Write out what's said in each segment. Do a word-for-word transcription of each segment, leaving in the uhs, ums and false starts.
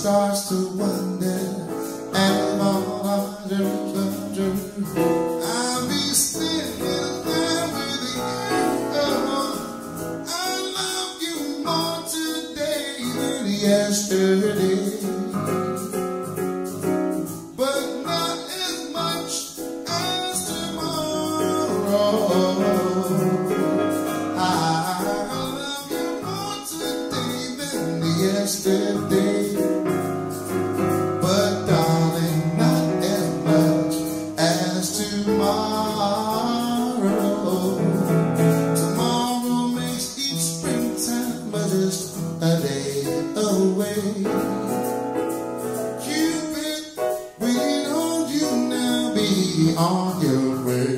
starts to wonder, and all our dreams come true. I'll be standing there with you. Oh, I love you more today than yesterday, but not as much as tomorrow. I love you more today than yesterday, but darling, not as much as tomorrow. Tomorrow makes each springtime but just a day away. Cupid, waiting on you now, be on your way.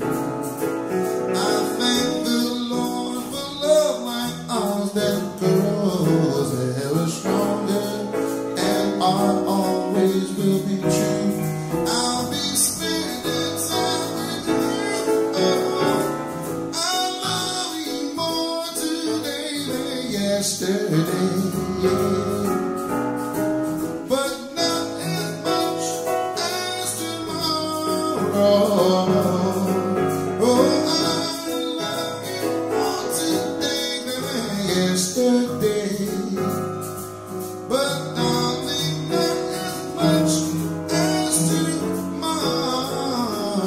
I thank the Lord for love like ours that grows ever stronger, and our always will be true. I'll be spending time with you. Oh, I love you more today than yesterday, yeah. But not as much as tomorrow. Oh, I love you more today than yesterday, but darling, not as much as tomorrow.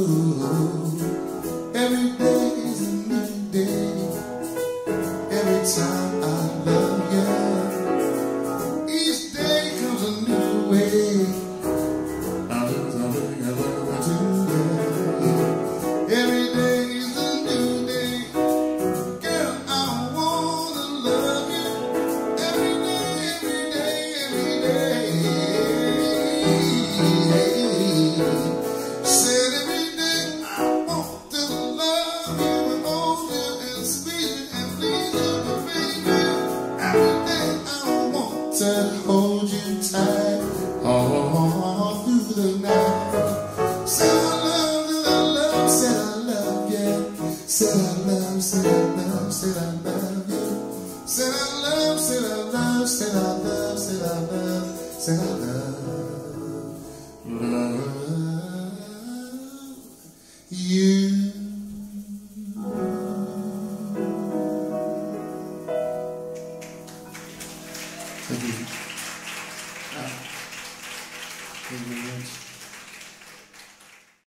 Every day is a new day, every time I love you. Each day comes a new way. I do something I love to do. Every day is a new day. Girl, I wanna love you every day, every day, every day. Said every day I want to love you and hold you and squeeze you and please you, baby. Every day I want to hold you tight all through the night. Said I love, said I love, said I love you. Said I love, said I love, said I love you. Said I love, said I love, said I love, said I love, said I love.